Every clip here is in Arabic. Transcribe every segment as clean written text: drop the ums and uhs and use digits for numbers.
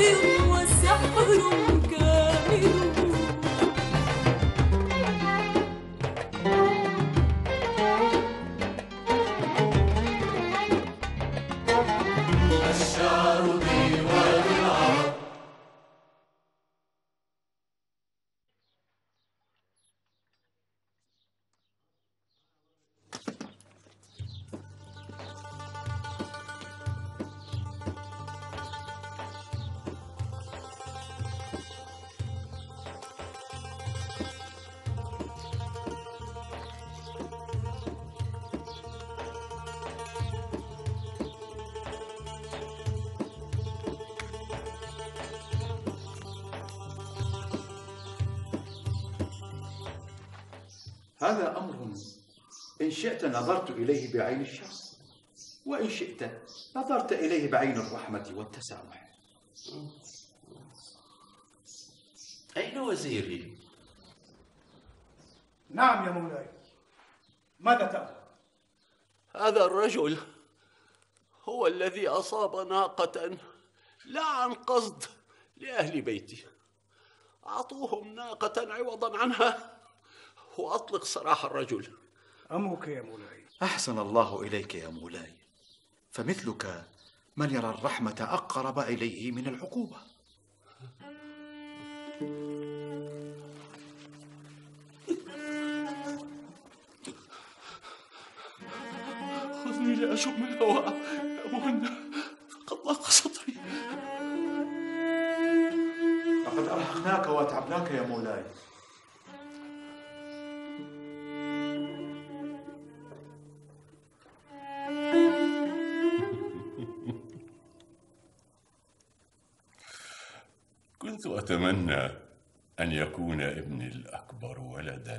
وسحر كامل. الشعر ديوان العرب. هذا أمر إن شئت نظرت إليه بعين الشخص، وإن شئت نظرت إليه بعين الرحمة والتسامح. أين وزيري؟ نعم يا مولاي، ماذا تأمر؟ هذا الرجل هو الذي أصاب ناقة لا عن قصد لأهل بيتي، أعطوهم ناقة عوضا عنها وأطلق سراح الرجل. أمرك يا مولاي. أحسن الله إليك يا مولاي، فمثلك من يرى الرحمة أقرب إليه من العقوبة. خذني لأشم الهواء يا مهنا، قد ضاق صدري. لقد أرهقناك وأتعبناك يا مولاي. كنت أتمنى أن يكون ابني الأكبر ولدا،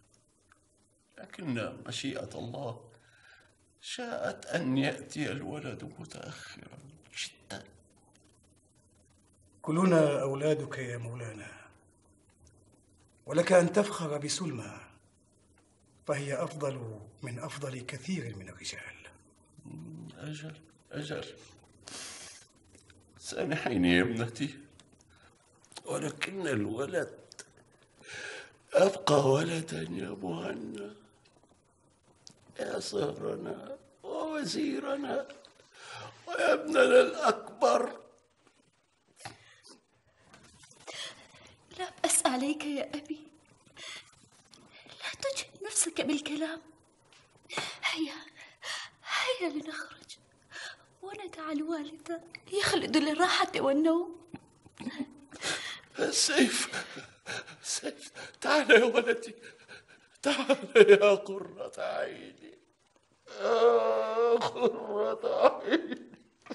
لكن مشيئة الله شاءت أن يأتي الولد متأخرا جدا. كلنا أولادك يا مولانا، ولك أن تفخر بسلمى، فهي أفضل من أفضل كثير من الرجال. أجل سامحيني يا ابنتي، ولكن الولد أبقى ولدا يا مهنا، يا صهرنا ووزيرنا ويا ابننا الأكبر. لا بأس عليك يا أبي، لا تجهد نفسك بالكلام. هيا لنخرج وندع الوالد يخلد للراحة والنوم. سيف تعال يا ولدي، تعال يا قرة عيني، يا قرة عيني.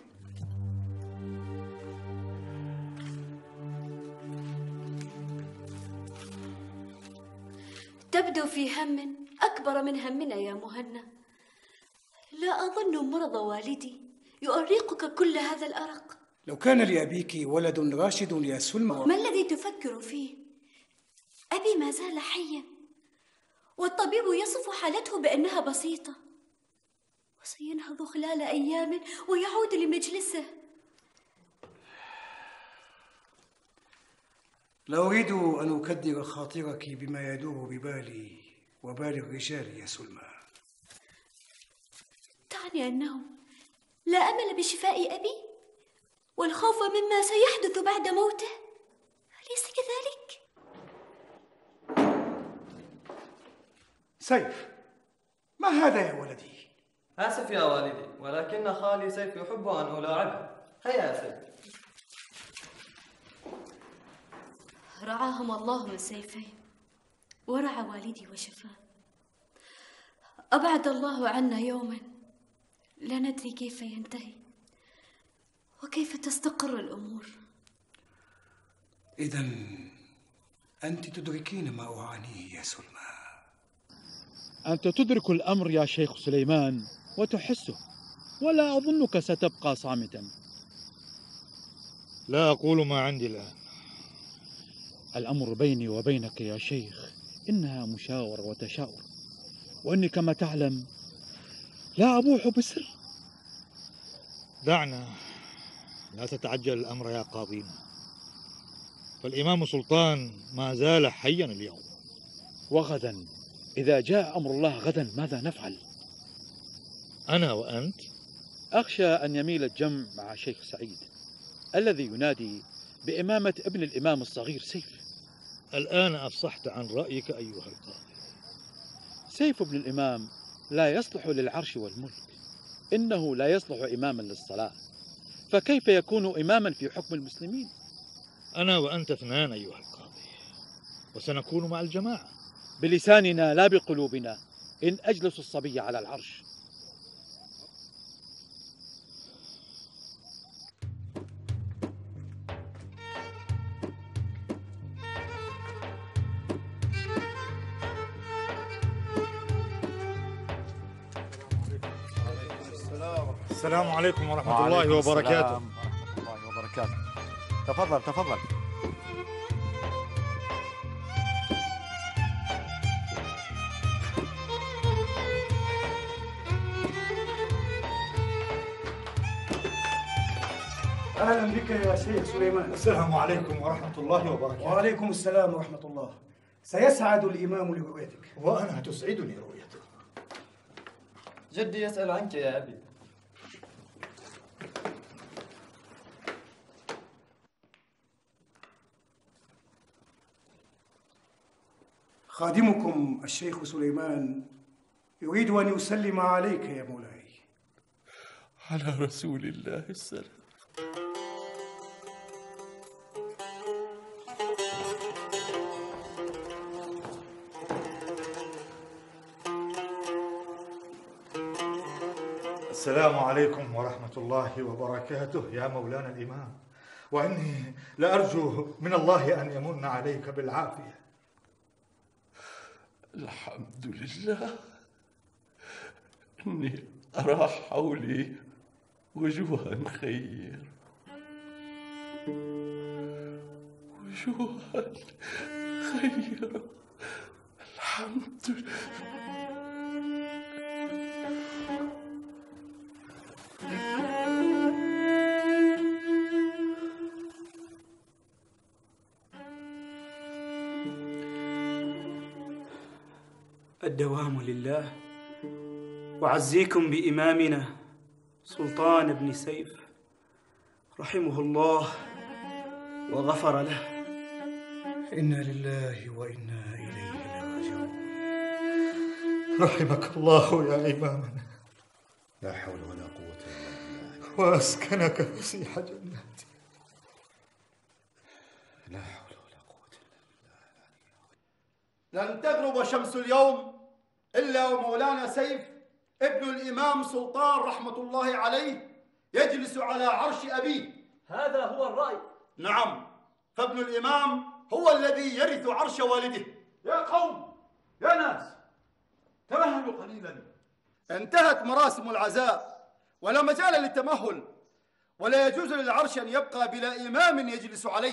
تبدو في هم أكبر من همنا يا مهنا. لا أظن مرض والدي يؤرقك كل هذا الأرق. لو كان لأبيك ولد راشد يا سلمى. ما الذي تفكر فيه؟ أبي ما زال حيا، والطبيب يصف حالته بأنها بسيطة، وسينهض خلال أيام ويعود لمجلسه. لا أريد أن أكدر خاطرك بما يدور ببالي وبال الرجال يا سلمى. تعني أنه لا أمل بشفاء أبي، والخوف مما سيحدث بعد موته، أليس كذلك؟ سيف، ما هذا يا ولدي؟ آسف يا والدي، ولكن خالي سيف يحب أن ألاعبه. هيا يا سيف. رعاهم الله من سيفين، ورعى والدي وشفاه. أبعد الله عنا يوما لا ندري كيف ينتهي وكيف تستقر الأمور. إذن أنت تدركين ما أعانيه يا سلمى. أنت تدرك الأمر يا شيخ سليمان وتحسه، ولا أظنك ستبقى صامتا. لا أقول ما عندي الآن. الأمر بيني وبينك يا شيخ إنها مشاورة وتشاور، وإني كما تعلم لا أبوح بسر. دعنا لا تتعجل الأمر يا قاضينا، فالإمام سلطان ما زال حيا اليوم. وغدا إذا جاء أمر الله غدا ماذا نفعل؟ أنا وأنت؟ أخشى أن يميل الجمع مع شيخ سعيد الذي ينادي بإمامة ابن الإمام الصغير سيف. الآن أفصحت عن رأيك أيها القاضي. سيف ابن الإمام لا يصلح للعرش والملك، إنه لا يصلح إماما للصلاة، فكيف يكون إماما في حكم المسلمين؟ أنا وأنت اثنان أيها القاضي، وسنكون مع الجماعة. بلساننا لا بقلوبنا، إن أجلس الصبي على العرش. السلام عليكم ورحمة الله وبركاته. ورحمة الله وبركاته. تفضل تفضل. أهلا بك يا شيخ سليمان. السلام عليكم ورحمة الله وبركاته. وعليكم السلام ورحمة الله. سيسعد الإمام لرؤيتك. وأنا تسعدني رؤيتك. جدي يسأل عنك يا أبي. خادمكم الشيخ سليمان يريد أن يسلم عليك يا مولاي. على رسول الله السلام. السلام عليكم ورحمة الله وبركاته يا مولانا الإمام، وإني لأرجو من الله أن يمن عليك بالعافية. الحمد لله إني أرى حولي وجوها خير، وجوها خير. الحمد لله. الدوام لله، وعزيكم بإمامنا سلطان بن سيف رحمه الله وغفر له. إنا لله وإنا إليه راجعون. رحمك الله يا إمامنا. لا حول ولا قوة إلا بالله. وأسكنك فسيح جناته. لا حول ولا قوة إلا لن بالله. تغرب شمس اليوم إلا ومولانا سيف ابن الإمام سلطان رحمة الله عليه يجلس على عرش أبيه. هذا هو الرأي. نعم، فابن الإمام هو الذي يرث عرش والده. يا قوم، يا ناس، تمهلوا قليلا. انتهت مراسم العزاء ولا مجال للتمهل، ولا يجوز للعرش أن يبقى بلا إمام يجلس عليه.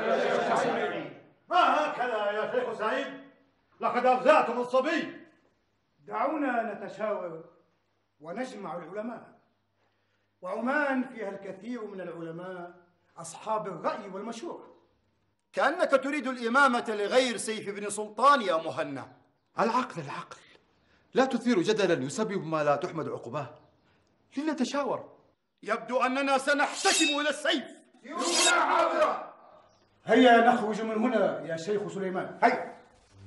ما هكذا يا شيخ سعيد؟ لقد أفزعتم الصبي. دعونا نتشاور ونجمع العلماء، وعمان فيها الكثير من العلماء أصحاب الرأي والمشورة. كأنك تريد الإمامة لغير سيف بن سلطان يا مهنا. العقل العقل، لا تثير جدلا يسبب ما لا تحمد عقباه. لنتشاور. يبدو أننا سنحتكم إلى السيف. هيا نخرج من هنا يا شيخ سليمان، هيا.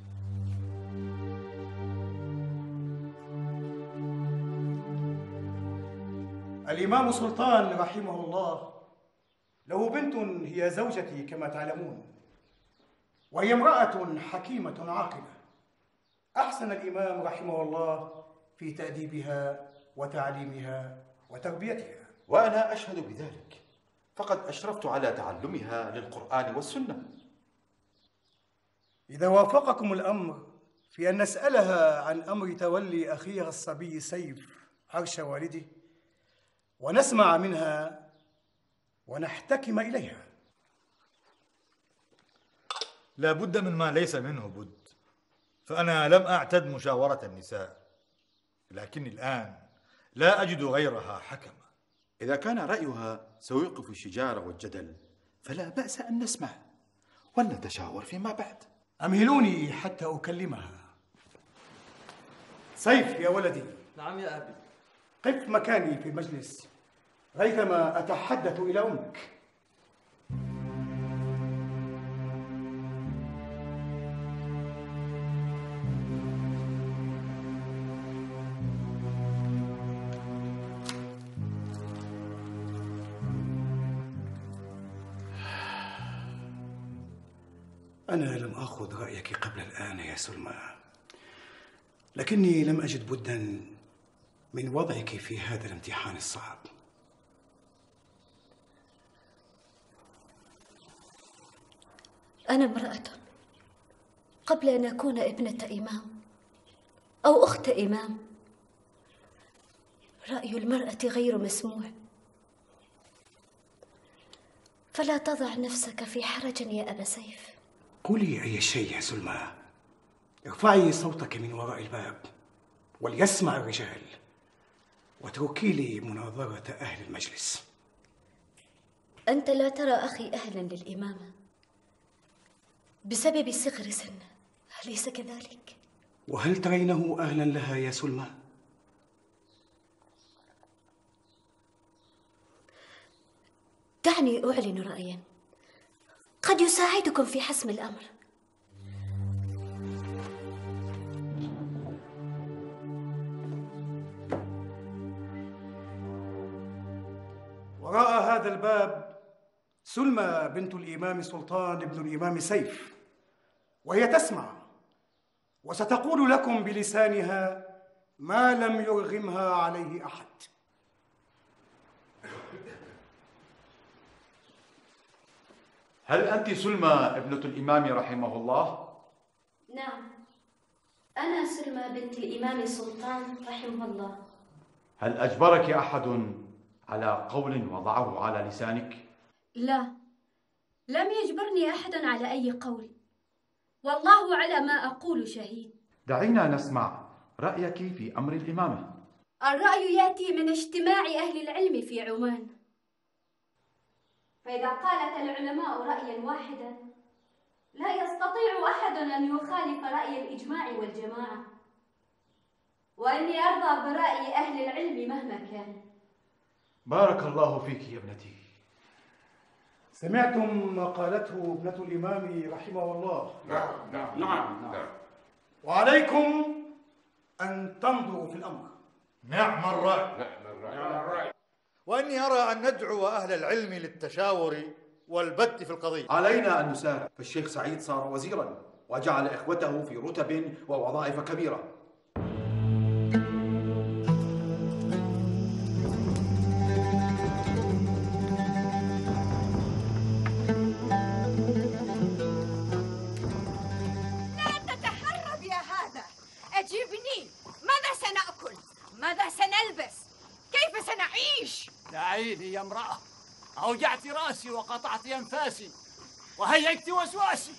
الإمام سلطان رحمه الله له بنت هي زوجتي كما تعلمون، وهي امرأة حكيمة عاقلة. أحسن الإمام رحمه الله في تأديبها وتعليمها وتربيتها. وأنا أشهد بذلك، فقد أشرفت على تعلمها للقرآن والسنة. إذا وافقكم الأمر في أن نسألها عن أمر تولي أخيها الصبي سيف عرش والده، ونسمع منها ونحتكم إليها. لا بد من ما ليس منه بد، فأنا لم أعتد مشاورة النساء، لكني الآن لا أجد غيرها حكما. إذا كان رأيها سيوقف الشجار والجدل فلا بأس أن نسمع ولنتشاور فيما بعد. أمهلوني حتى أكلمها. سيف يا ولدي. نعم يا أبي. قف مكاني في المجلس ريثما أتحدث إلى أمك. أنا لم آخذ رأيك قبل الآن يا سلمى، لكني لم أجد بدا من وضعك في هذا الامتحان الصعب. أنا امرأة قبل أن أكون ابنة إمام أو أخت إمام. رأي المرأة غير مسموع، فلا تضع نفسك في حرج يا أبا سيف. قولي أي شيء يا سلمى، ارفعي صوتك من وراء الباب وليسمع الرجال، واتركي لي مناظرة أهل المجلس. أنت لا ترى أخي أهلا للإمامة بسبب صغر سنه، أليس كذلك؟ وهل ترينه أهلا لها يا سلمى؟ دعني أعلن رأيا قد يساعدكم في حسم الأمر. وراء هذا الباب سلمى بنت الإمام سلطان ابن الإمام سيف، وهي تسمع وستقول لكم بلسانها ما لم يرغمها عليه أحد. هل أنت سلمى ابنة الإمام رحمه الله؟ نعم، أنا سلمى بنت الإمام سلطان رحمه الله. هل أجبرك أحد على قول وضعه على لسانك؟ لا، لم يجبرني أحد على أي قول، والله على ما أقول شهيد. دعينا نسمع رأيك في أمر الإمامة. الرأي يأتي من اجتماع أهل العلم في عمان، فإذا قالت العلماء رأيا واحدا لا يستطيع أحد أن يخالف رأي الإجماع والجماعة، وإني أرضى برأي أهل العلم مهما كان. بارك الله فيك يا ابنتي. سمعتم ما قالته ابنة الإمام رحمه الله؟ نعم. وعليكم أن تمضوا في الأمر. نعم الرأي. وإني أرى أن ندعو أهل العلم للتشاور والبت في القضية. علينا أن نسارع، فالشيخ سعيد صار وزيرا وجعل إخوته في رتب ووظائف كبيرة. لا تتهرب يا هذا، أجبني. ماذا سنأكل؟ ماذا سنلبس؟ كيف سنعيش؟ دعيني يا امرأة، أوجعت رأسي وقطعت أنفاسي وهيجت وسواسي.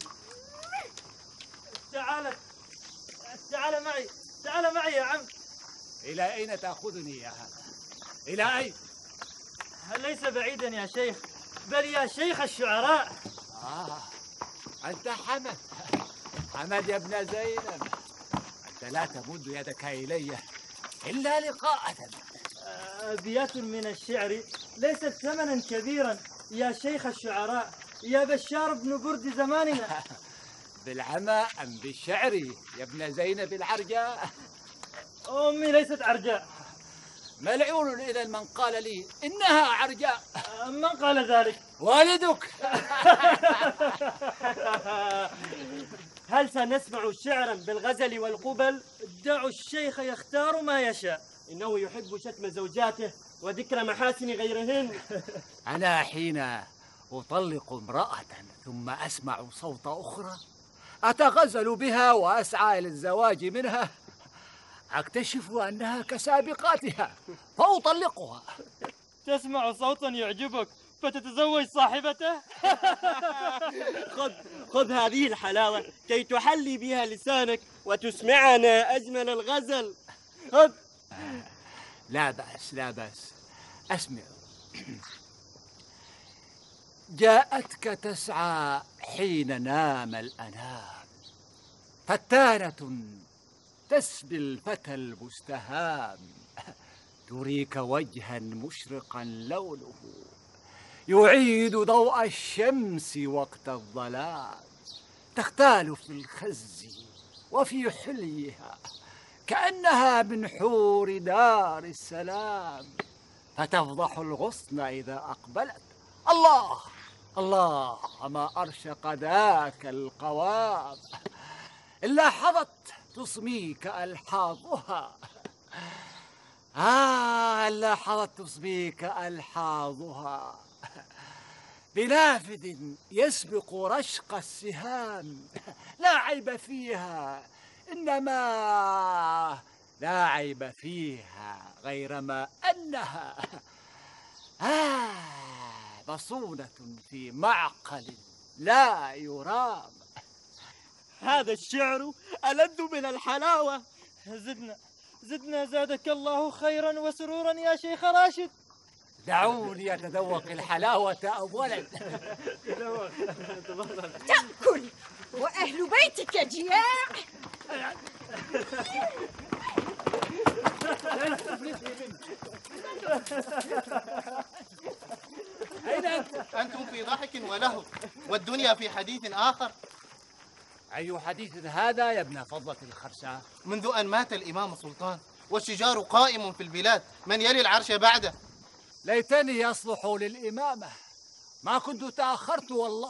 تعال معي يا عم. إلى أين تأخذني يا هذا؟ إلى أين؟ ليس بعيدا يا شيخ، بل يا شيخ الشعراء. أنت حمد يا ابن زينب. أنت لا تمد يدك إلي إلا لقاءة. أبيات من الشعر ليست ثمنا كبيرا يا شيخ الشعراء، يا بشار بن برد زماننا. بالعمى أم بالشعر يا ابن زينب العرجاء؟ أمي ليست عرجاء. ملعون إذا من قال لي إنها عرجاء. من قال ذلك؟ والدك. هل سنسمع شعرا بالغزل والقبل؟ دعوا الشيخ يختار ما يشاء، إنه يحب شتم زوجاته وذكر محاسن غيرهن. أنا حين أطلق امرأة ثم أسمع صوت أخرى أتغزل بها وأسعى إلى الزواج منها، أكتشف أنها كسابقاتها فأطلقها. تسمع صوتا يعجبك فتتزوج صاحبته؟ خذ هذه الحلاوة كي تحلي بها لسانك وتسمعنا أجمل الغزل. خذ. لا بأس لا بأس، أسمع. جاءتك تسعى حين نام الأنام، فتانة تسبي الفتى المستهام، تريك وجها مشرقا لونه يعيد ضوء الشمس وقت الظلام، تختال في الخز وفي حليها كأنها من حور دار السلام، فتفضح الغصن إذا أقبلت. الله الله ما أرشق ذاك القوام، إن لاحظت تصميك ألحاظها. إن لاحظت تصميك ألحاظها، بنافذ يسبق رشق السهام، لا عيب فيها، إنما لا عيب فيها غير ما أنها مصونة في معقل لا يرام. هذا الشعر ألذ من الحلاوة. زدنا زادك الله خيرا وسرورا يا شيخ راشد. دعوني أتذوق الحلاوة أولا. تأكل وأهل بيتك جياع. أين أنت؟ أنتم في ضحك ولهو والدنيا في حديث آخر. أي حديث هذا يا ابن فضة الخرساء؟ منذ أن مات الإمام سلطان والشجار قائم في البلاد، من يلي العرش بعده؟ ليتني يصلح للإمامة، ما كنت تأخرت والله.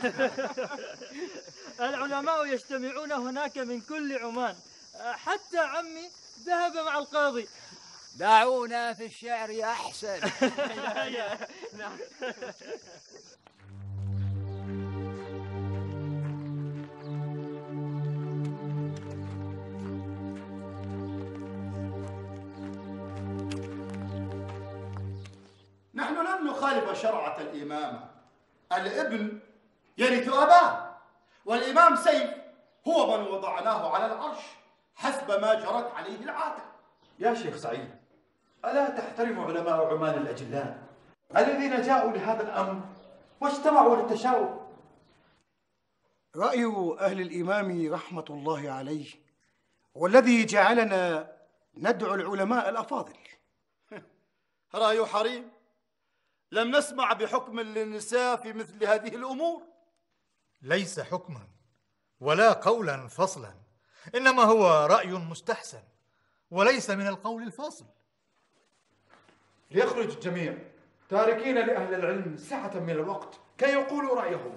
العلماء يجتمعون هناك من كل عمان، حتى عمي ذهب مع القاضي. دعونا في الشعر أحسن. نعم. نحن لن نخالف شرعة الإمامة. الابن يرث أباه، والإمام سيف هو من وضعناه على العرش حسب ما جرت عليه العادة. يا شيخ سعيد، ألا تحترم علماء عمان الأجلاء الذين جاءوا لهذا الأمر واجتمعوا للتشاور؟ رأي أهل الإمام رحمة الله عليه والذي جعلنا ندعو العلماء الأفاضل. رأي حريم، لم نسمع بحكم للنساء في مثل هذه الأمور. ليس حكما ولا قولا فصلا، إنما هو رأي مستحسن وليس من القول الفاصل. ليخرج الجميع تاركين لأهل العلم سعة من الوقت كي يقولوا رأيهم.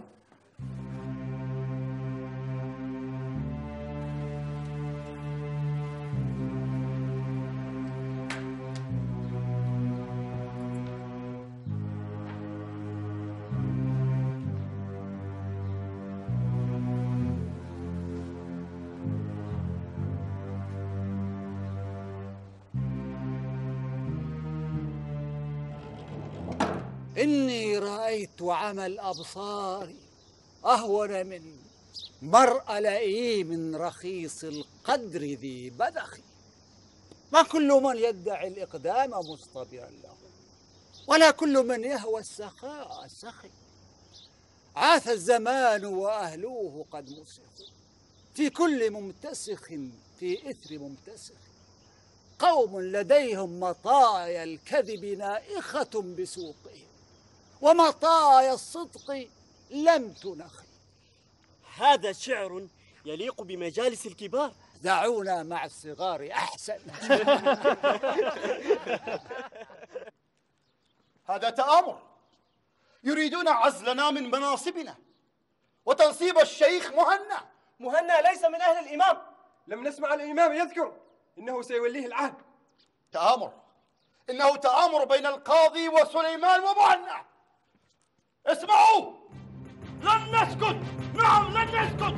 إني رأيت عمى الأبصار أهون من مرء لئيم رخيص القدر ذي بذخ. ما كل من يدعي الإقدام مصطبرا له، ولا كل من يهوى السخاء سخي. عاث الزمان وأهلوه قد مسخوا، في كل ممتسخ في إثر ممتسخ. قوم لديهم مطايا الكذب نائخة بسوقهم، ومطايا الصدق لم تنخ. هذا شعر يليق بمجالس الكبار. دعونا مع الصغار أحسن. هذا تآمر، يريدون عزلنا من مناصبنا وتنصيب الشيخ مهنا ليس من أهل الإمام. لم نسمع الإمام يذكر إنه سيوليه العهد. تآمر، إنه تآمر بين القاضي وسليمان ومهنا. اسمعوا، لن نسكت. نعم لن نسكت.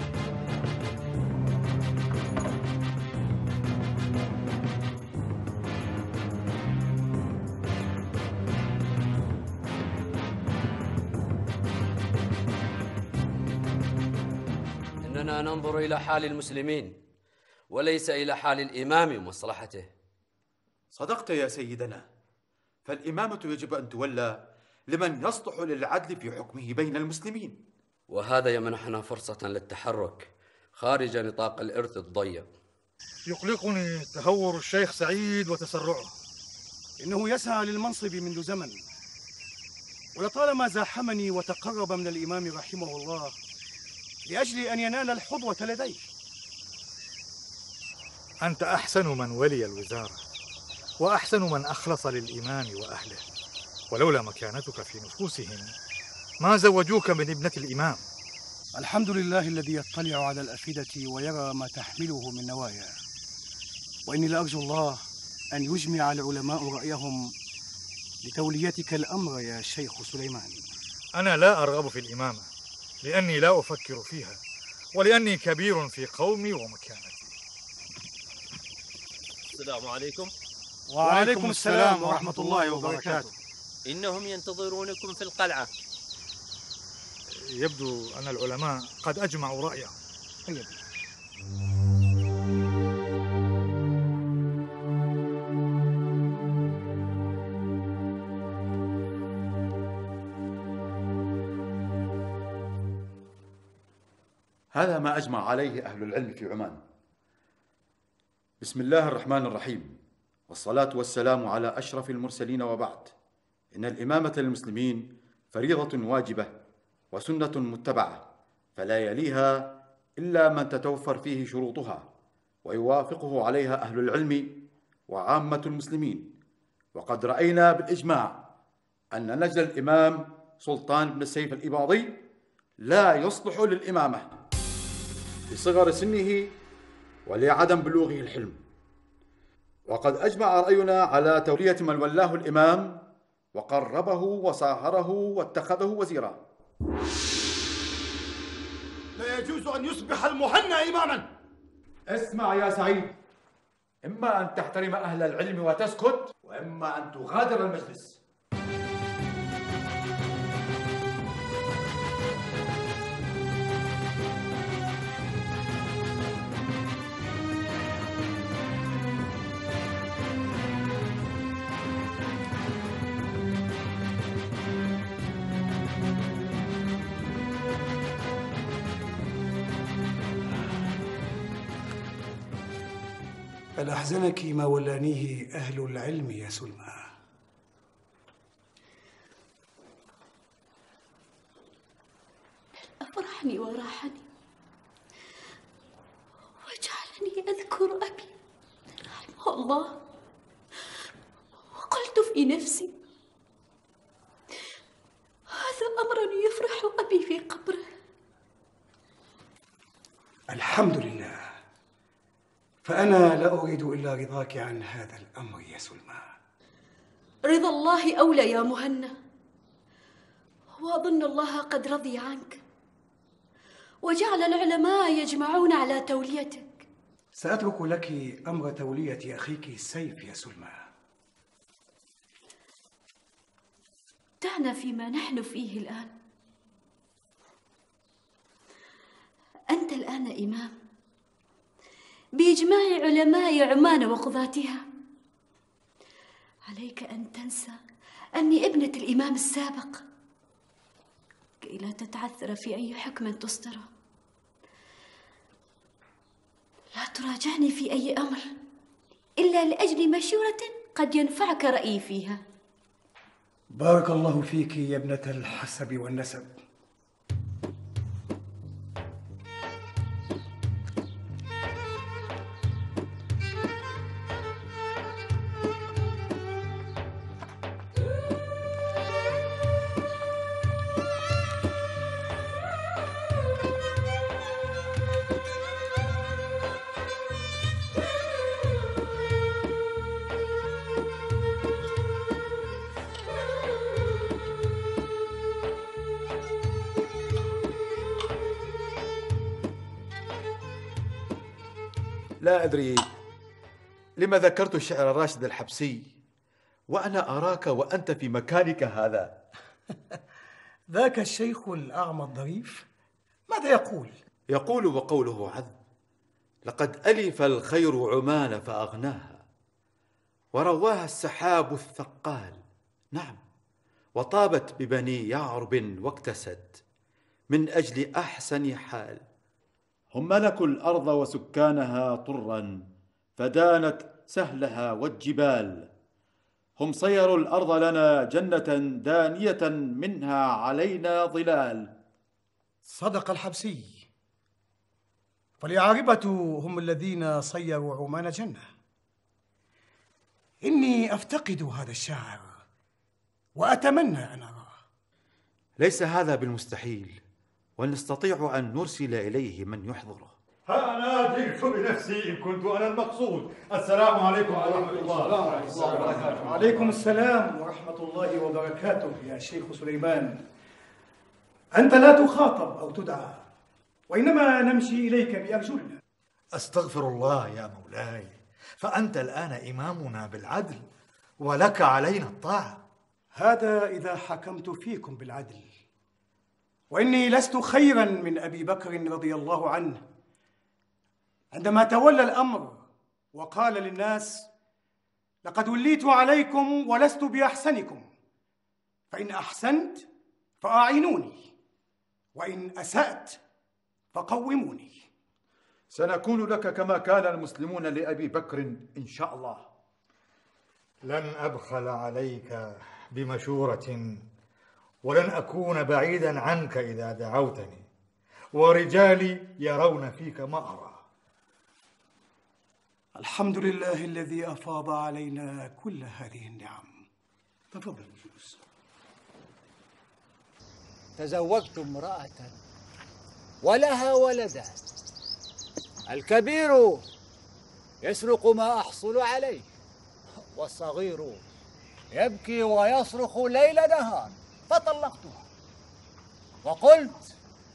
إننا ننظر إلى حال المسلمين وليس إلى حال الإمام ومصلحته. صدقت يا سيدنا، فالإمامة يجب أن تولى لمن يصلح للعدل في حكمه بين المسلمين. وهذا يمنحنا فرصة للتحرك خارج نطاق الإرث الضيق. يقلقني تهور الشيخ سعيد وتسرعه. إنه يسعى للمنصب منذ زمن، ولطالما زاحمني وتقرب من الإمام رحمه الله لأجل أن ينال الحظوة لديه. أنت أحسن من ولي الوزارة، وأحسن من أخلص للإمام وأهله، ولولا مكانتك في نفوسهم ما زوجوك من ابنة الإمام. الحمد لله الذي يطلع على الأفئدة ويرى ما تحمله من نوايا، وإني لأرجو الله أن يجمع العلماء رأيهم لتوليتك الأمر يا شيخ سليمان. أنا لا أرغب في الإمامة لأني لا أفكر فيها، ولأني كبير في قومي ومكانتي. السلام عليكم. وعليكم السلام ورحمة الله وبركاته. إنهم ينتظرونكم في القلعة. يبدو أن العلماء قد أجمعوا رأيهم. هذا ما أجمع عليه أهل العلم في عمان. بسم الله الرحمن الرحيم، والصلاة والسلام على أشرف المرسلين، وبعد. إن الإمامة للمسلمين فريضة واجبة وسنة متبعة، فلا يليها إلا من تتوفر فيه شروطها ويوافقه عليها أهل العلم وعامة المسلمين. وقد رأينا بالإجماع أن نجل الإمام سلطان بن السيف الإباضي لا يصلح للإمامة لصغر سنه ولعدم بلوغه الحلم. وقد أجمع رأينا على تولية من ولاه الإمام وقربه وصاهره واتخذه وزيرا. لا يجوز أن يصبح المهنى إماما. اسمع يا سعيد، إما أن تحترم أهل العلم وتسكت، وإما أن تغادر المجلس. بل أحزنك ما ولانيه أهل العلم يا سلمى. أفرحني وراحني وجعلني أذكر أبي رحمه الله، وقلت في نفسي هذا أمر يفرح أبي في قبره. الحمد لله، فأنا لا أريد إلا رضاك عن هذا الأمر يا سلمى. رضا الله أولى يا مهنا، وأظن الله قد رضي عنك وجعل العلماء يجمعون على توليتك. سأترك لك أمر تولية أخيك السيف يا سلمى. دعنا فيما نحن فيه الآن. أنت الآن إمام بإجماع علماء عمان وقضاتها. عليك أن تنسى أني ابنة الإمام السابق كي لا تتعثر في أي حكم تصدره. لا تراجعني في أي أمر إلا لأجل مشورة قد ينفعك رأيي فيها. بارك الله فيك يا ابنة الحسب والنسب. لا أدري لما ذكرت الشعر راشد الحبسي وأنا أراك وأنت في مكانك هذا. ذاك الشيخ الأعمى الظريف ماذا يقول؟ يقول وقوله عذب: لقد ألف الخير عمان فأغناها، ورواها السحاب الثقال نعم، وطابت ببني يعرب واكتست من أجل أحسن حال. هم ملكوا الأرض وسكانها طرا، فدانت سهلها والجبال. هم صيروا الأرض لنا جنة دانية منها علينا ظلال. صدق الحبسي، فاليعربة هم الذين صيروا عمان جنة. إني أفتقد هذا الشاعر وأتمنى أن أراه. ليس هذا بالمستحيل، ونستطيع أن نرسل إليه من يحضره. أنا جئت بنفسي إن كنت أنا المقصود. السلام عليكم ورحمة الله. وعليكم السلام ورحمة الله وبركاته يا شيخ سليمان. أنت لا تخاطب أو تدعى، وإنما نمشي إليك بأرجلنا. أستغفر الله يا مولاي، فأنت الآن إمامنا بالعدل، ولك علينا الطاعة. هذا إذا حكمت فيكم بالعدل، وإني لست خيرا من أبي بكر رضي الله عنه عندما تولى الأمر وقال للناس: لقد وليت عليكم ولست بأحسنكم، فإن أحسنت فأعينوني، وإن أسأت فقوموني. سنكون لك كما كان المسلمون لأبي بكر إن شاء الله. لن أبخل عليك بمشورة، ولن أكون بعيدا عنك إذا دعوتني، ورجالي يرون فيك ما أرى. الحمد لله الذي أفاض علينا كل هذه النعم. تفضل الجلوس. تزوجت امرأة ولها ولدان، الكبير يسرق ما أحصل عليه، والصغير يبكي ويصرخ ليل نهار، فطلقتها وقلت: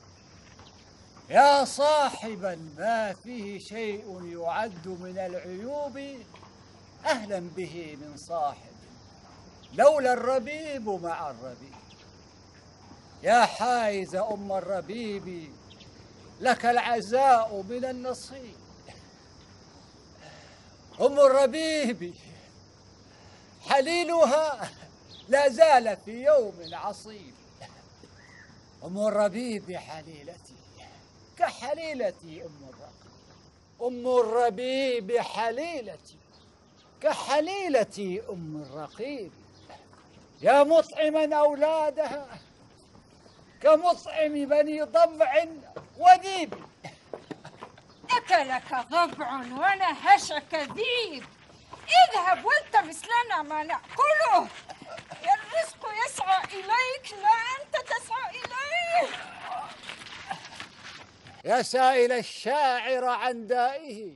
يا صاحبا ما فيه شيء يعد من العيوب أهلا به من صاحب، لولا الربيب مع الربيب. يا حائز أم الربيب لك العزاء من النصيب. أم الربيب حليلها لا زال في يوم عصيب. أم الربيب حليلتي كحليلتي أم الرقيب. أم الربيب حليلتي كحليلتي أم الرقيب. يا مطعما أولادها كمطعم بني ضبع وديب. أكلك ضبع ونهشك ذيب، اذهب والتمس لنا ما نأكله. الرزق يسعى إليك لا أنت تسعى إليه. يا سائل الشاعر عن دائه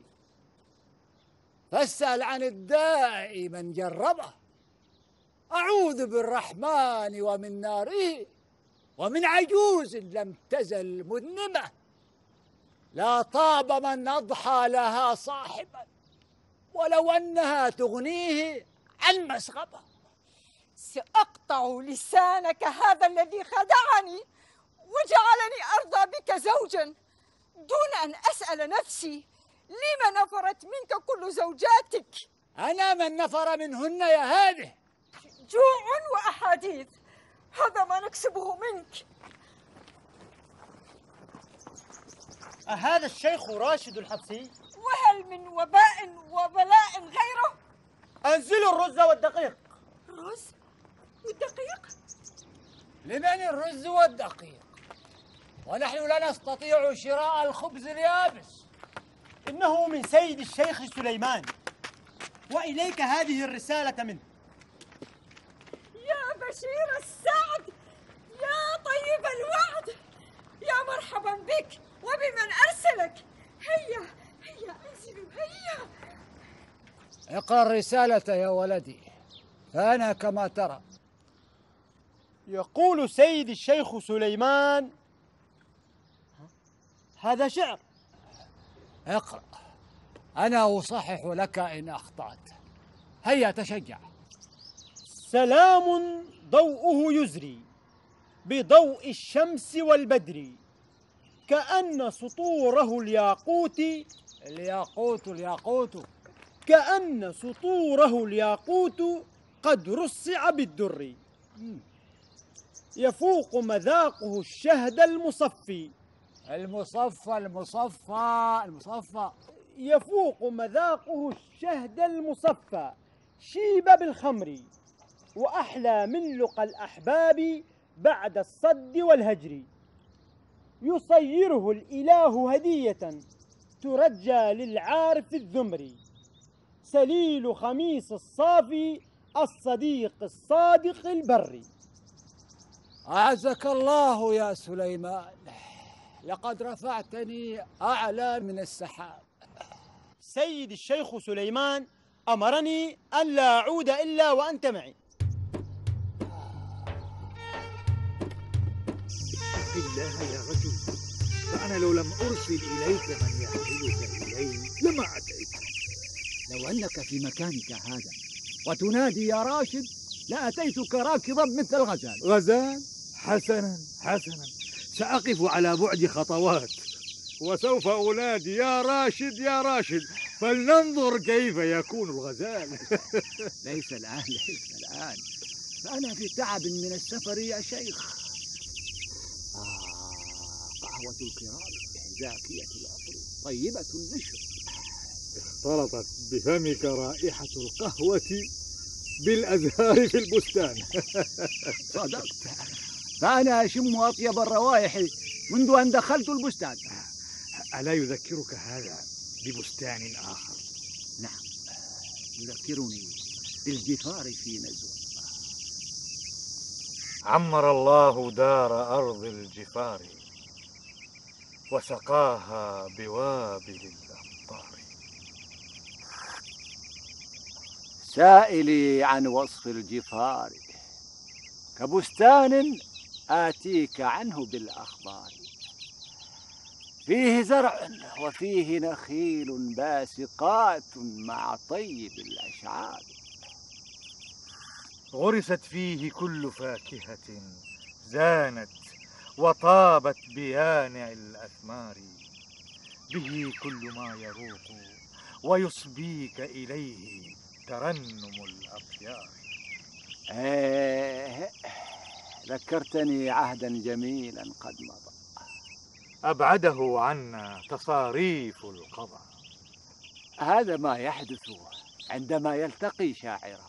فاسأل عن الداء من جربه. أعوذ بالرحمن ومن ناره ومن عجوز لم تزل مذنبة. لا طاب من أضحى لها صاحبا ولو أنها تغنيه عن مسغبة. سأقطع لسانك هذا الذي خدعني وجعلني أرضى بك زوجا دون أن أسأل نفسي لم نفرت منك كل زوجاتك. أنا من نفر منهن يا هذه. جوع وأحاديث، هذا ما نكسبه منك. أهذا الشيخ راشد الحبسي؟ وهل من وباء وبلاء غيره؟ أنزلوا الرز والدقيق. الرز والدقيق؟ لمن الرز والدقيق؟ ونحن لا نستطيع شراء الخبز اليابس. إنه من سيد الشيخ سليمان، وإليك هذه الرسالة منه. يا بشير السعد، يا طيب الوعد، يا مرحبا بك وبمن أرسلك. هيا هيا انزلوا هيا. اقرأ الرسالة يا ولدي، فأنا كما ترى. يقول سيد الشيخ سليمان، هذا شعر. اقرأ، أنا أصحح لك إن أخطأت. هيا تشجع. سلام ضوءه يزري بضوء الشمس والبدر، كأن سطوره الياقوت. الياقوت كأن سطوره الياقوت وقد رصع بالدر، يفوق مذاقه الشهد المصفي. المصفى يفوق مذاقه الشهد المصفى، شيب بالخمر، وأحلى من لقى الأحباب بعد الصد والهجر. يصيره الإله هدية ترجى للعارف الذمر، سليل خميس الصافي الصديق الصادق البر. أعزك الله يا سليمان، لقد رفعتني أعلى من السحاب. سيد الشيخ سليمان أمرني أن لا أعود إلا وأنت معي. اتق الله يا رجل، فأنا لو لم أرسل إليك من يحملك إليه لما أتيت. لو أنك في مكانك هذا وتنادي يا راشد لأتيتك راكبا مثل الغزال. غزال؟ حسنا حسنا، سأقف على بعد خطوات وسوف أنادي يا راشد يا راشد، فلننظر كيف يكون الغزال. ليس الآن فأنا في تعب من السفر يا شيخ. قهوة الكرام زاكية العطر طيبة النشر، اختلطت بفمك رائحة القهوة بالأزهار في البستان. صدقت، فأنا أشم أطيب الروائح منذ أن دخلت البستان. ألا يذكرك هذا ببستان آخر؟ نعم، يذكرني بالجفار في نزوة. عمر الله دار أرض الجفار وسقاها بوابل الأمطار. سائلي عن وصف الجفار كبستان آتيك عنه بالأخبار، فيه زرع وفيه نخيل باسقات مع طيب الأشعار. غرست فيه كل فاكهة زانت وطابت بيانع الأثمار، به كل ما يروق ويصبيك إليه ترنم الأطيار. ذكرتني عهدا جميلا قد مضى، أبعده عنا تصاريف القضاء. هذا ما يحدث عندما يلتقي شاعران.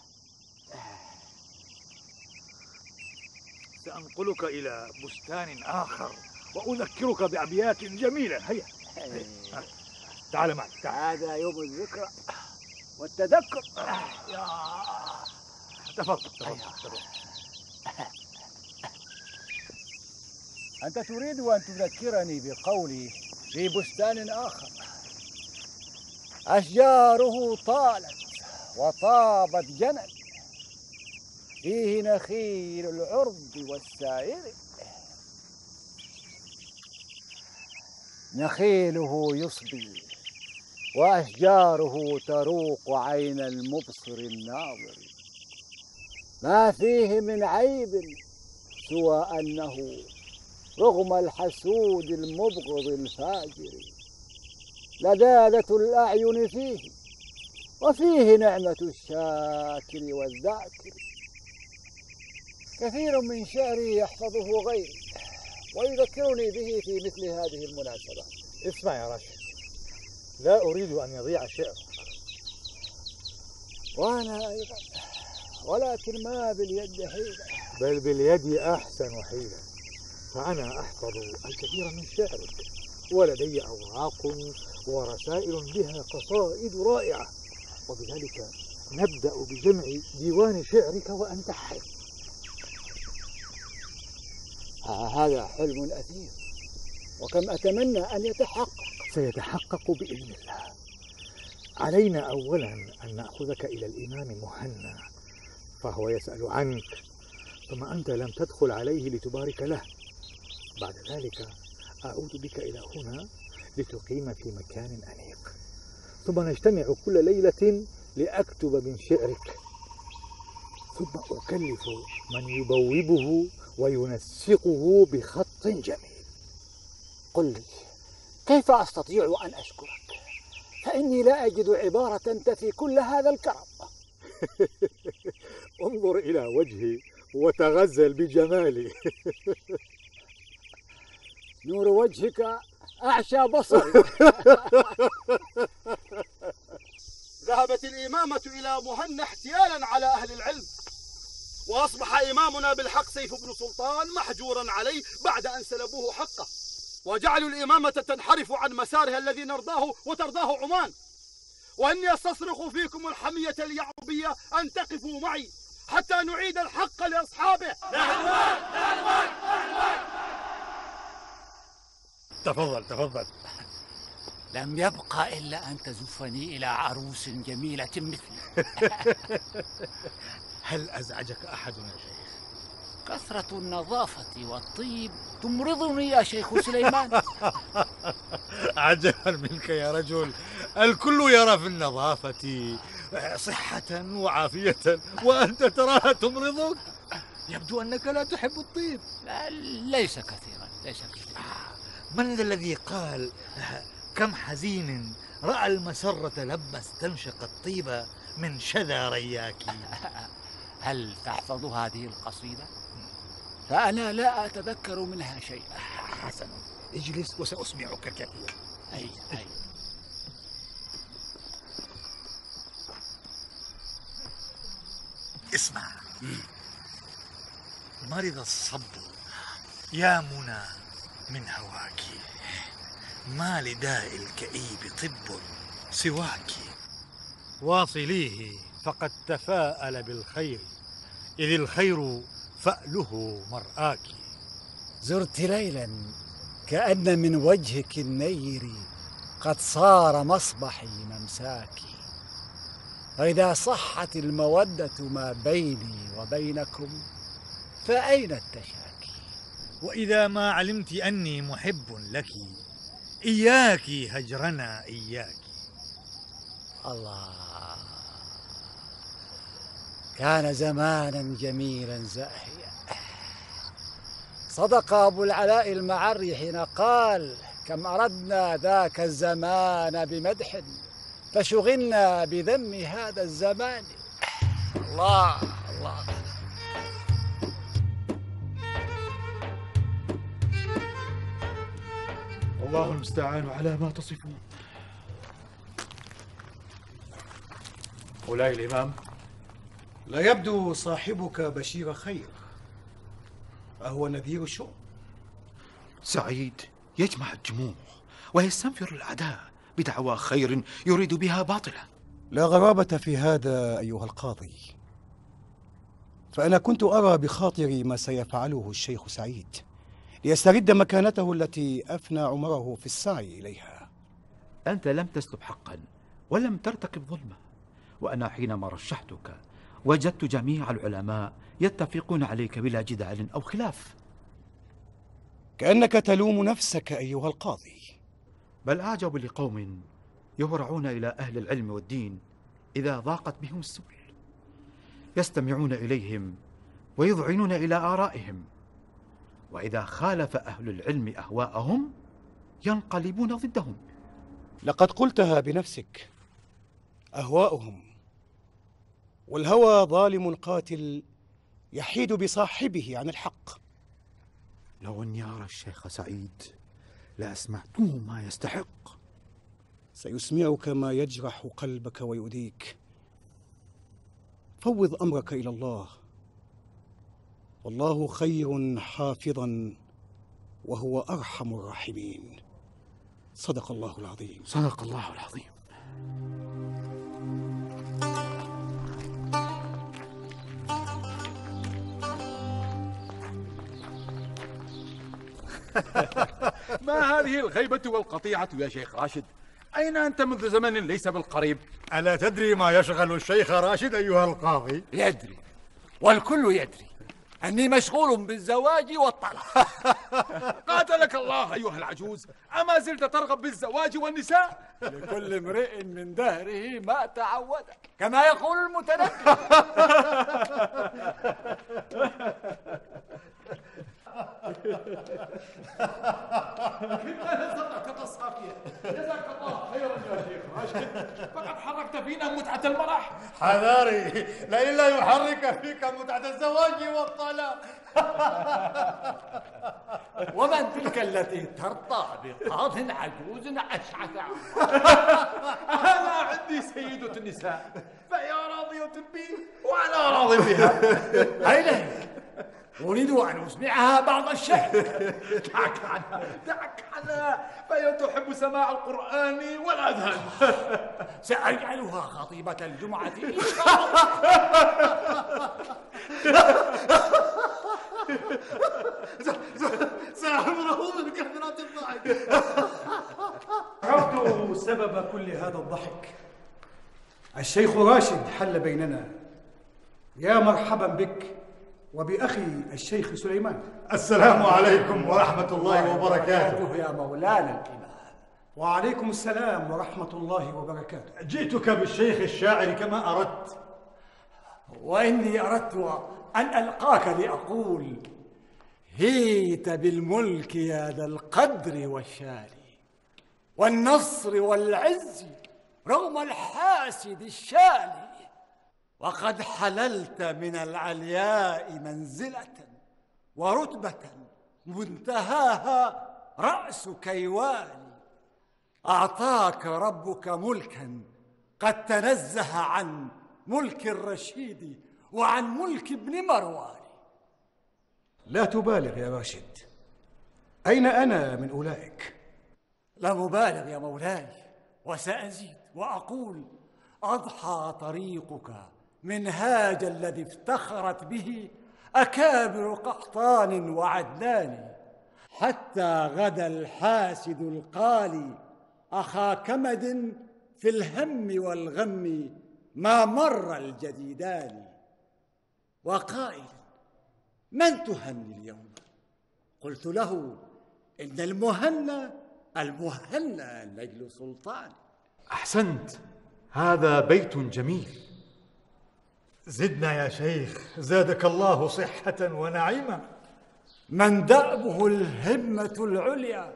سأنقلك إلى بستان آخر وأذكرك بأبيات جميلة. هيا تعال معي. هذا يوم الذكرى والتذكر. تفضل. أنت تريد أن تذكرني بقولي في بستان آخر: أشجاره طالت وطابت جنت، فيه نخيل العرض والسائر، نخيله يصبي وأشجاره تروق عين المبصر الناظر، ما فيه من عيب سوى أنه رغم الحسود المبغض الفاجر لذاذة الأعين فيه، وفيه نعمة الشاكر والذاكر. كثير من شعري يحفظه غيري ويذكرني به في مثل هذه المناسبات. اسمع يا راشد، لا أريد أن يضيع شعرك. وأنا أيضا، ولكن ما باليد حيلة. بل باليد أحسن حيلة، فأنا أحفظ الكثير من شعرك، ولدي أوراق ورسائل بها قصائد رائعة، وبذلك نبدأ بجمع ديوان شعرك وأنت حي. هذا حلم أثير، وكم أتمنى أن يتحقق. سيتحقق بإذن الله. علينا أولا أن نأخذك إلى الإمام مهنا، فهو يسأل عنك، ثم أنت لم تدخل عليه لتبارك له. بعد ذلك أعود بك إلى هنا لتقيم في مكان أنيق، ثم نجتمع كل ليلة لأكتب من شعرك، ثم أكلف من يبوبه وينسقه بخط جميل. قل لي، كيف أستطيع أن أشكرك؟ فإني لا أجد عبارة تنتفي كل هذا الكرم. انظر إلى وجهي وتغزل بجمالي. نور وجهك أعشى بصري. ذهبت الإمامة إلى مهنا احتيالا على أهل العلم، وأصبح إمامنا بالحق سيف بن سلطان محجورا عليه بعد أن سلبوه حقه، وجعلوا الإمامة تنحرف عن مسارها الذي نرضاه وترضاه عمان. وإني أستصرخ فيكم الحمية اليعقوبية أن تقفوا معي حتى نعيد الحق لأصحابه. تفضل. لم يبقى إلا أن تزفني إلى عروس جميلة مثلي. هل أزعجك أحد يا شيخ؟ كثرة النظافة والطيب تمرضني يا شيخ سليمان. عجبا منك يا رجل، الكل يرى في النظافة صحة وعافية، وأنت تراها تمرضك. يبدو أنك لا تحب الطيب. ليس كثيرا. من ذا الذي قال كم حزين رأى المسرة لما استنشق الطيب من شذا رياكي؟ هل تحفظ هذه القصيدة؟ فأنا لا أتذكر منها شيئا. حسن، اجلس وسأسمعك كثيرا. أي. اسمع. مرض الصب يا منى من هواك، ما لداء الكئيب طب سواك. واصليه فقد تفاءل بالخير، إذ الخير فأله مرآك. زرت ليلا كأن من وجهك النير قد صار مصبحي ممساكي، وإذا صحت المودة ما بيني وبينكم فأين التشاكي؟ وإذا ما علمت أني محب لك إياك هجرنا إياك. الله، كان زمانا جميلا زاهيا. صدق أبو العلاء المعري حين قال: كم أردنا ذاك الزمان بمدح فشغلنا بذم هذا الزمان. الله. الله المستعان على ما تصفون. مولاي الإمام، لا يبدو صاحبك بشير خير، أهو نذير الشؤم؟ سعيد يجمع الجموع ويستنفر الأعداء بدعوى خير يريد بها باطلا. لا غرابة في هذا أيها القاضي، فأنا كنت أرى بخاطري ما سيفعله الشيخ سعيد ليسترد مكانته التي أفنى عمره في السعي إليها. أنت لم تسلب حقا ولم ترتكب ظلما، وأنا حينما رشحتك وجدت جميع العلماء يتفقون عليك بلا جدال أو خلاف. كأنك تلوم نفسك أيها القاضي. بل أعجب لقوم يهرعون إلى أهل العلم والدين إذا ضاقت بهم السبل، يستمعون إليهم ويذعنون إلى آرائهم، وإذا خالف أهل العلم أهواءهم ينقلبون ضدهم. لقد قلتها بنفسك، أهواؤهم، والهوى ظالم قاتل يحيد بصاحبه عن الحق. لو أني أرى الشيخ سعيد لأسمعته ما يستحق. سيسمعك ما يجرح قلبك ويؤذيك. فوض أمرك إلى الله، والله خير حافظا وهو أرحم الراحمين. صدق الله العظيم. صدق الله العظيم. ما هذه الغيبة والقطيعة يا شيخ راشد؟ أين أنت منذ زمن ليس بالقريب؟ ألا تدري ما يشغل الشيخ راشد أيها القاضي؟ يدري، والكل يدري أني مشغول بالزواج والطلاق. قاتلك الله أيها العجوز، أما زلت ترغب بالزواج والنساء؟ لكل امرئ من دهره ما تعود، كما يقول المتنبي. جزاك الله خيرا يا شيخ راشد. فقد حركت فينا متعة المرح. حذاري لئلا يحرك فيك متعة الزواج والطلاق. ومن تلك التي ترضى بقاض عجوز أشعث؟ أنا عندي سيدة النساء فهي راضية بي وأنا راضي بها. أين؟ أريد أن أسمعها بعض الشعر. دعك عنها فهي تحب سماع القرآن والأذان. سأجعلها خطيبة الجمعة إن شاء الله. سأمره من كثرة الضحك. عرفت سبب كل هذا الضحك. الشيخ راشد حل بيننا. يا مرحبا بك وبأخي الشيخ سليمان. السلام عليكم ورحمة الله وبركاته. يا مولانا الإمام. وعليكم السلام ورحمة الله وبركاته. جئتك بالشيخ الشاعر كما أردت، وإني أردت أن ألقاك لأقول: هيت بالملك يا ذا القدر والشان والنصر والعز رغم الحاسد الشاني، وقد حللت من العلياء منزلة ورتبة منتهاها رأس كيوان. أعطاك ربك ملكا قد تنزه عن ملك الرشيد وعن ملك ابن مروان. لا تبالغ يا راشد، أين أنا من أولئك؟ لا مبالغ يا مولاي، وسأزيد وأقول: أضحى طريقك منهاج الذي افتخرت به أكابر قحطان وعدنان، حتى غدا الحاسد القالي أخا كمد في الهم والغم ما مر الجديدان. وقائل: من تهني اليوم؟ قلت له: إن المهنى نجل سلطان. أحسنت، هذا بيت جميل. زدنا يا شيخ، زادك الله صحة ونعيما. من دأبه الهمة العليا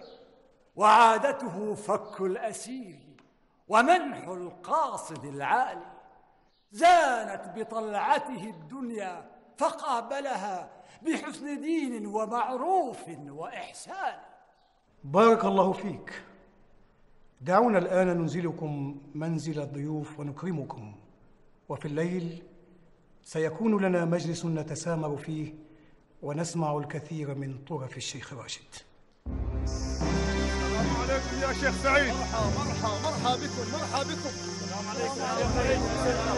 وعادته فك الأسير ومنح القاصد العالي، زانت بطلعته الدنيا فقابلها بحسن دين ومعروف وإحسان. بارك الله فيك. دعونا الآن ننزلكم منزل الضيوف ونكرمكم، وفي الليل سيكون لنا مجلس نتسامر فيه ونسمع الكثير من طرف الشيخ راشد. السلام عليكم يا شيخ سعيد. مرحبا بكم. السلام عليكم.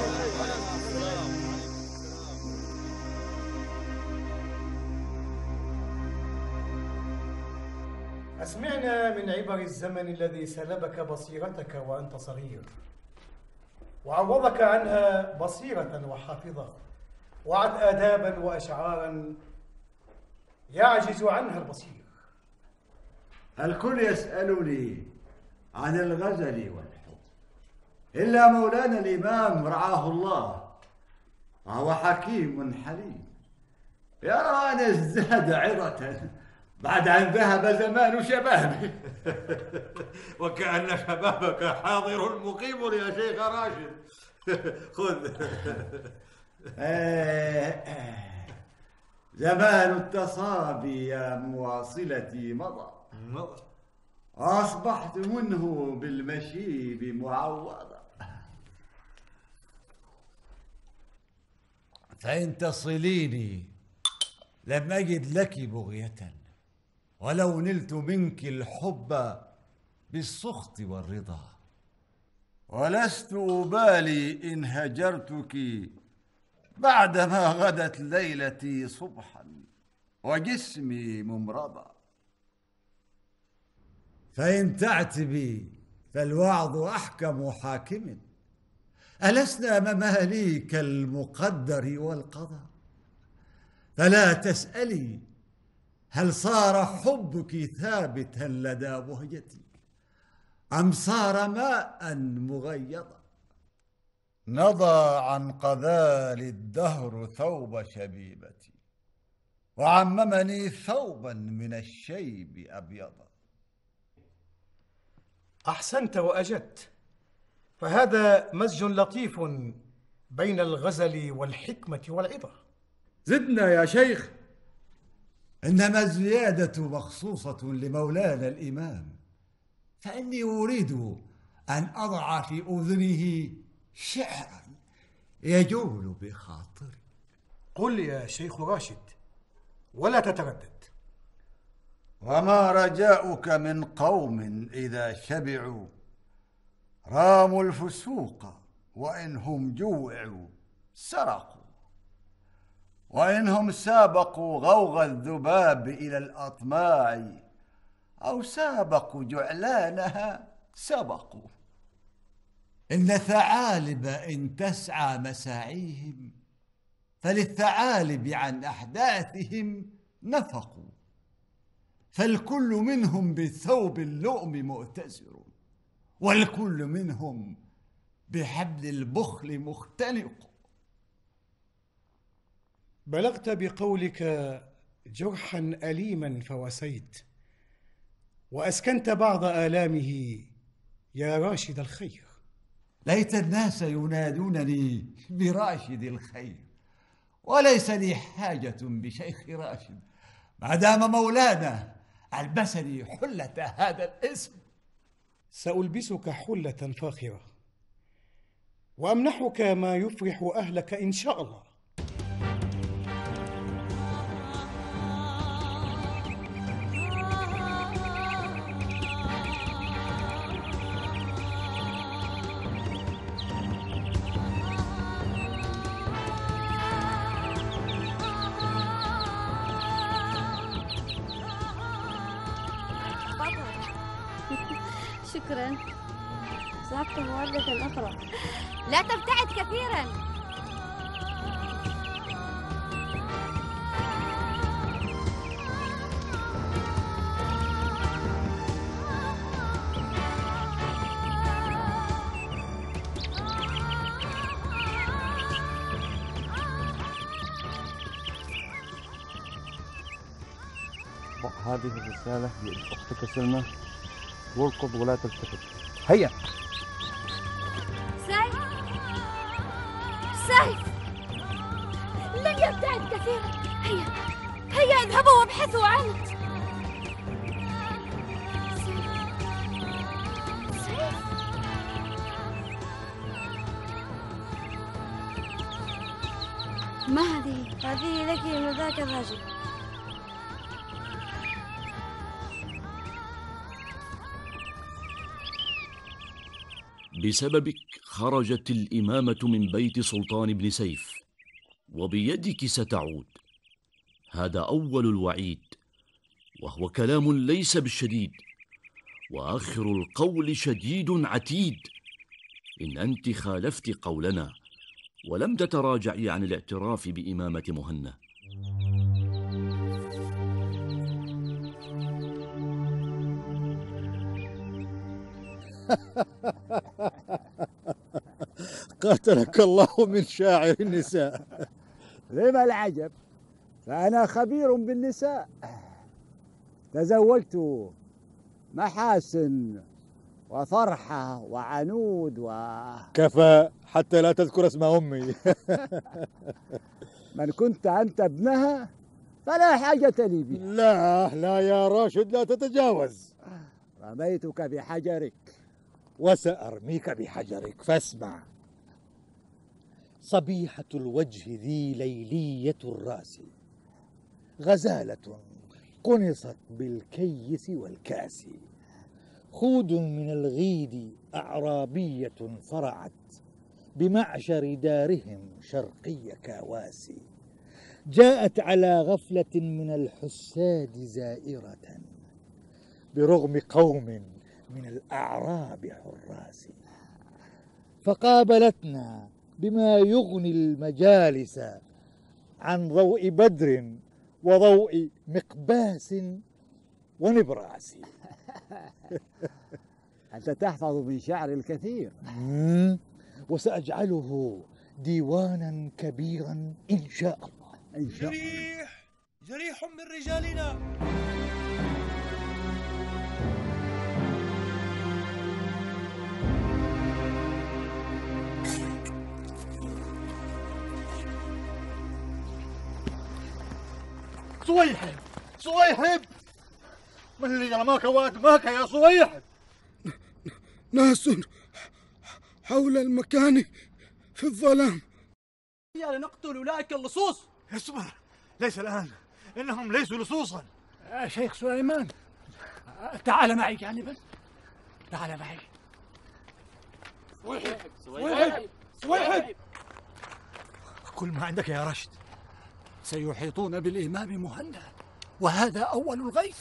أسمعنا من عبر الزمن الذي سلبك بصيرتك وأنت صغير، وعوضك عنها بصيرة وحافظة، وعد آدابا وأشعارا يعجز عنها البصير. الكل يسألني عن الغزل والحب، إلا مولانا الإمام رعاه الله، وهو حكيم حليم، يرى أن ازداد عظة بعد أن ذهب زمان شبابي. وكأن شبابك حاضر مقيم يا شيخ راشد. خذ. زمان التصابي يا مواصلتي مضى، أصبحت منه بالمشيب معوضة. فإن تصليني لم أجد لك بغية، ولو نلت منك الحب بالسخط والرضا، ولست أبالي إن هجرتك بعدما غدت ليلتي صبحا وجسمي ممرضا. فإن تعتبي فالوعظ أحكم حاكم، ألسنا مماليك المقدر والقضاء؟ فلا تسألي هل صار حبك ثابتا لدى مهجتي أم صار ماء مغيضا. نضى عن قذال الدهر ثوب شبيبتي، وعممني ثوبا من الشيب أبيضا. أحسنت وأجدت، فهذا مزج لطيف بين الغزل والحكمة والعظة. زدنا يا شيخ. إنما الزيادة مخصوصة لمولانا الإمام، فإني أريد أن أضع في أذنه شعرا يجول بخاطري. قل يا شيخ راشد ولا تتردد. وما رجاؤك من قوم إذا شبعوا راموا الفسوق، وإنهم جوعوا سرقوا، وإنهم سابقوا غوغ الذباب إلى الأطماع، أو سابقوا جعلانها سبقوا. إن ثعالب إن تسعى مساعيهم، فللثعالب عن أحداثهم نفقوا، فالكل منهم بثوب اللؤم مؤتزر، والكل منهم بحبل البخل مختنق. بلغت بقولك جرحا أليما فوسيت، وأسكنت بعض آلامه يا راشد الخير. ليت الناس ينادونني براشد الخير، وليس لي حاجة بشيخ راشد ما دام مولانا ألبسني حلة هذا الاسم. سألبسك حلة فاخرة وأمنحك ما يفرح أهلك إن شاء الله. شكرا. صعبت مودة أخرى. لا تبتعد كثيرا. ضع هذه الرسالة بيد أختك سلمى، واركض ولا تلتفت. هيا. سيف، سيف لن يبتعد كثيرا. هيا هيا اذهبوا وابحثوا عنه. سيف، ما هذه؟ هذه لك من ذاك الرجل. بسببك خرجت الإمامة من بيت سلطان بن سيف، وبيدك ستعود. هذا أول الوعيد، وهو كلام ليس بالشديد، وآخر القول شديد عتيد. إن أنت خالفت قولنا ولم تتراجعي عن الاعتراف بإمامة مهنا. قاتلك الله من شاعر النساء. لما العجب؟ فأنا خبير بالنساء، تزوجت محاسن وفرحة وعنود كفى حتى لا تذكر اسم أمي. من كنت أنت ابنها فلا حاجة لي بها. لا يا راشد، لا تتجاوز. رميتك بحجرك وسأرميك بحجرك، فاسمع. صبيحة الوجه ذي ليلية الراس، غزالة قنصت بالكيس والكاس، خود من الغيد أعرابية فرعت بمعشر دارهم شرقي كاواسي، جاءت على غفلة من الحساد زائرة برغم قوم من الأعراب حراس، فقابلتنا بما يغني المجالس عن ضوء بدر وضوء مقباس ونبراس. أنت تحفظ من شعر الكثير. وسأجعله ديوانا كبيرا إن شاء الله. إن شاء الله. جريح من رجالنا. صويحب صويحب، من اللي رماك وأدماك يا صويحب؟ ناس حول المكان في الظلام. يا لنقتل أولئك اللصوص. اصبر، ليس الآن، إنهم ليسوا لصوصا. شيخ سليمان، تعال معي جانبا، تعال معي. صويحب صويحب صويحب، كل ما عندك يا رشد. سيحيطون بالإمام مهنا، وهذا أول الغيث.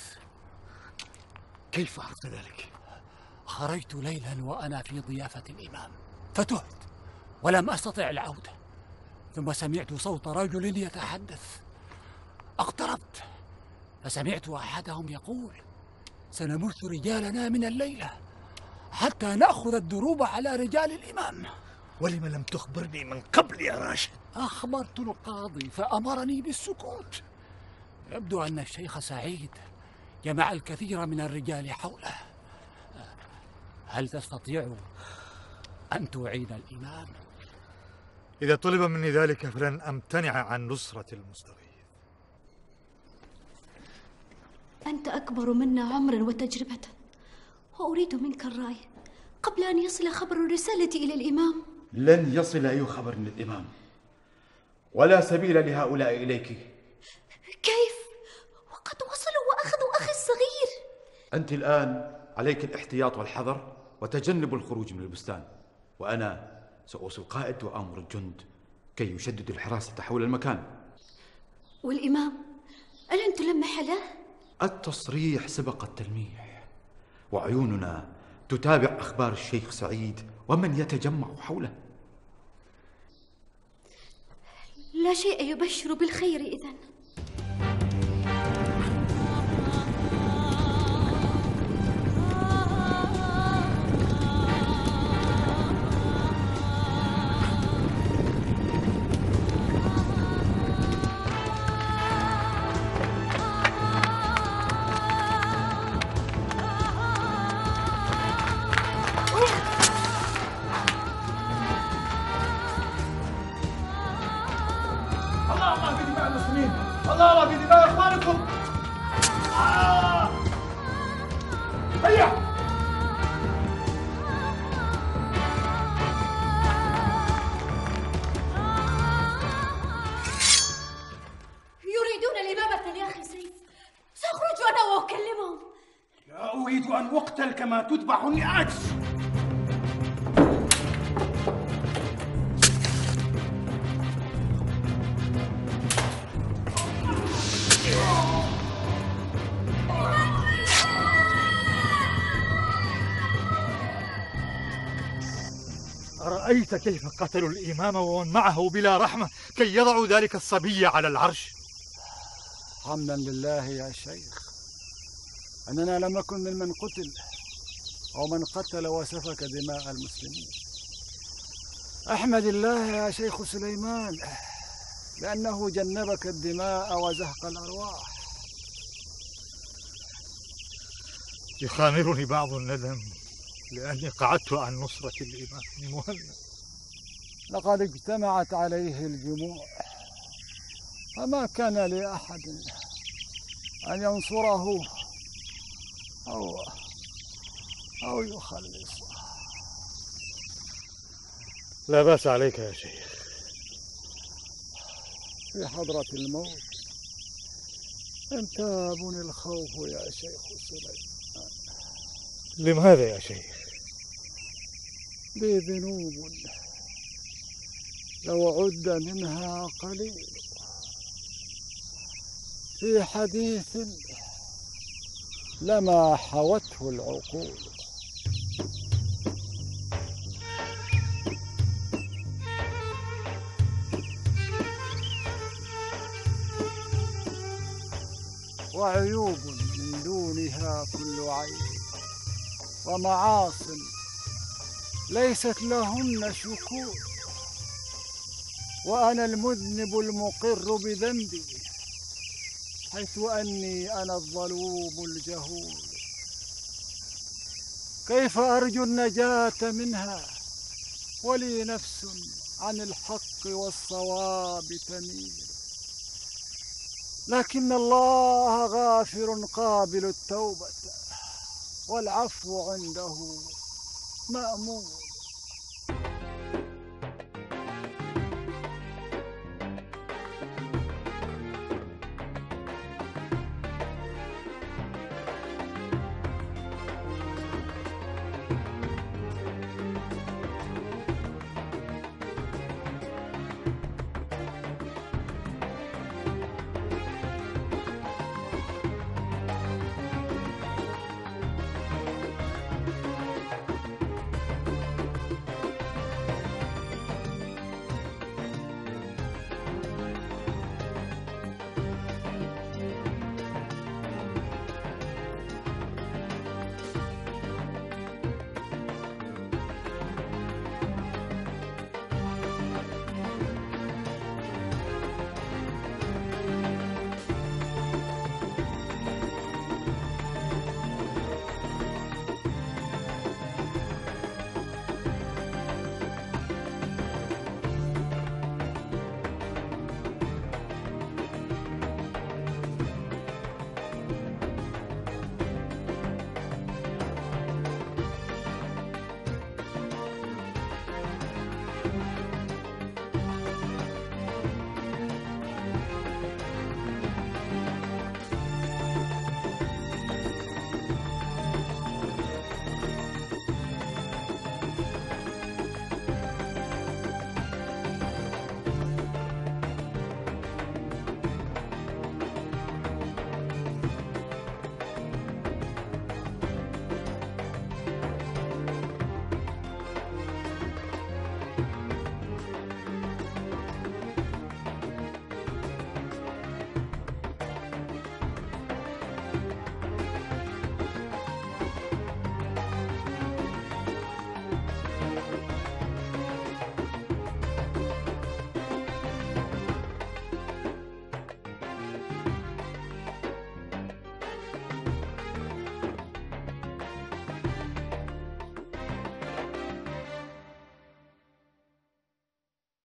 كيف عرفت ذلك؟ خرجت ليلا وأنا في ضيافة الإمام فتهت ولم أستطع العودة، ثم سمعت صوت رجل يتحدث. اقتربت فسمعت أحدهم يقول: سنمث رجالنا من الليلة حتى نأخذ الدروب على رجال الإمام. ولم لم تخبرني من قبل يا راشد؟ أخبرت القاضي فأمرني بالسكوت. يبدو أن الشيخ سعيد جمع الكثير من الرجال حوله. هل تستطيع أن تعيد الإمام؟ إذا طلب مني ذلك فلن أمتنع عن نصرة المستغيث. أنت أكبر منا عمرا وتجربة، وأريد منك الرأي قبل أن يصل خبر الرسالة إلى الإمام. لن يصل أي خبر من الإمام، ولا سبيل لهؤلاء إليك. كيف؟ وقد وصلوا وأخذوا أخي الصغير. أنت الآن عليك الاحتياط والحذر وتجنب الخروج من البستان، وأنا سأوصي القائد وآمر الجند كي يشددوا الحراسة حول المكان. والإمام ألن تلمح له؟ التصريح سبق التلميح، وعيوننا تتابع أخبار الشيخ سعيد ومن يتجمع حوله. لا شيء يبشر بالخير إذن. الله في دماء اخوانكم. هيا يريدون الإمامة يا أخي سيف. سأخرج أنا وأكلمهم. لا أريد أن أقتل كما تذبح النعاج. أرأيت كيف قتلوا الإمام ومن معه بلا رحمة كي يضعوا ذلك الصبي على العرش؟ حمدا لله يا شيخ أننا لم نكن ممن قتل أو من قتل وسفك دماء المسلمين. أحمد الله يا شيخ سليمان لأنه جنبك الدماء وزهق الأرواح. يخامرني بعض الندم لأني قعدت عن نصرة الإمام مهنا. لقد اجتمعت عليه الجموع فما كان لأحد أن ينصره أو يخلصه. لا بأس عليك يا شيخ. في حضرة الموت انتابني الخوف يا شيخ سليمان. لماذا يا شيخ؟ لي ذنوب لو عد منها قليل في حديث لما حوته العقول. وعيوب من دونها كل عيب ومعاص ليست لهن شكور، وأنا المذنب المقر بذنبي حيث أني أنا الظلوم الجهول. كيف أرجو النجاة منها ولي نفس عن الحق والصواب تميل؟ لكن الله غافر قابل التوبة، والعفو عنده مأمول.